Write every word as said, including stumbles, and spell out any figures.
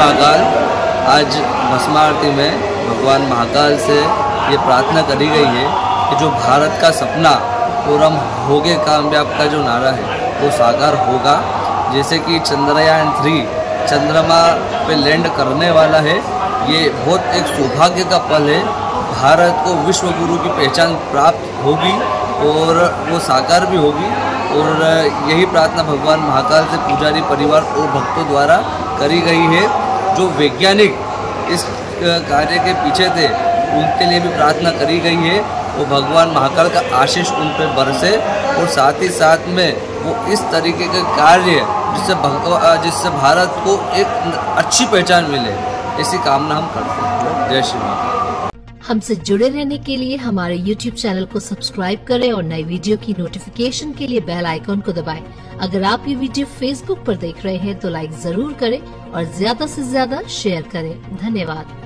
महाकाल। आज भस्म आरती में भगवान महाकाल से ये प्रार्थना करी गई है कि जो भारत का सपना पूरम होगे कामयाब का जो नारा है वो साकार होगा। जैसे कि चंद्रयान थ्री चंद्रमा पे लैंड करने वाला है, ये बहुत एक सौभाग्य का पल है। भारत को विश्व गुरु की पहचान प्राप्त होगी और वो साकार भी होगी। और यही प्रार्थना भगवान महाकाल से पुजारी परिवार और भक्तों द्वारा करी गई है। जो वैज्ञानिक इस कार्य के पीछे थे उनके लिए भी प्रार्थना करी गई है। वो भगवान महाकाल का आशीष उन पर बरसे और साथ ही साथ में वो इस तरीके के कार्य जिससे भगवान जिससे भारत को एक अच्छी पहचान मिले, ऐसी कामना हम करते हैं। जय श्री राम। हमसे जुड़े रहने के लिए हमारे यूट्यूब चैनल को सब्सक्राइब करें और नई वीडियो की नोटिफिकेशन के लिए बेल आइकॉन को दबाएं। अगर आप ये वीडियो फेसबुक पर देख रहे हैं तो लाइक जरूर करें और ज्यादा से ज्यादा शेयर करें। धन्यवाद।